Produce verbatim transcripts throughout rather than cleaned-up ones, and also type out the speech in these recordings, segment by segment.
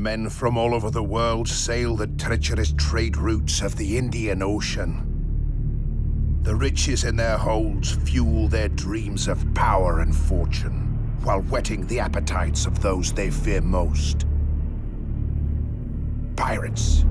Men from all over the world sail the treacherous trade routes of the Indian Ocean. The riches in their holds fuel their dreams of power and fortune, while whetting the appetites of those they fear most. Pirates.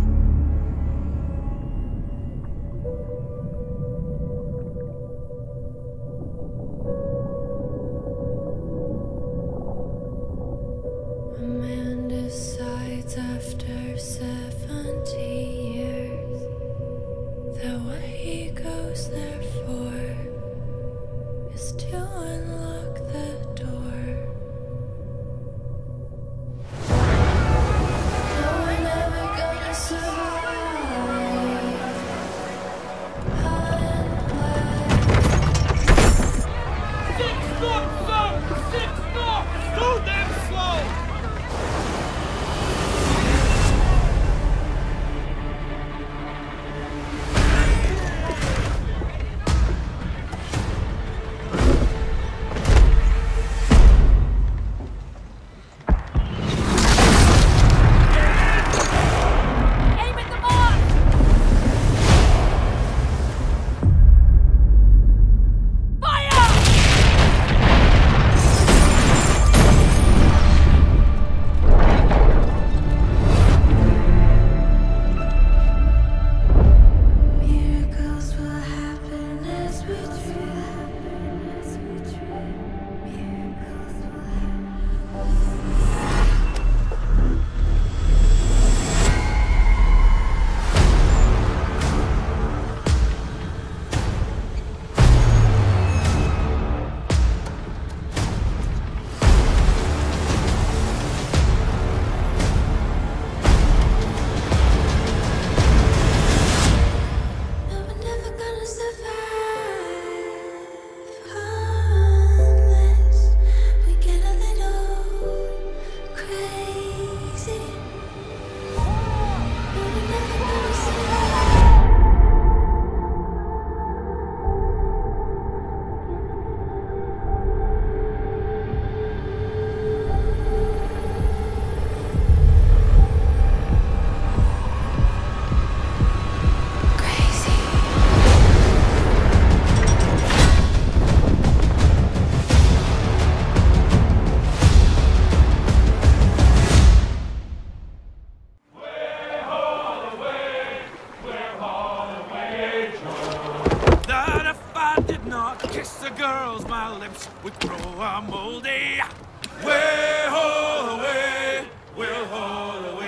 A man decides after seventy years that what he goes there for is to unlock the door. No, we're never gonna survive. Six knots, sir! Six knots! Too damn slow! Kiss the girls, my lips would grow a moldy. Way, ho, away, we'll haul away.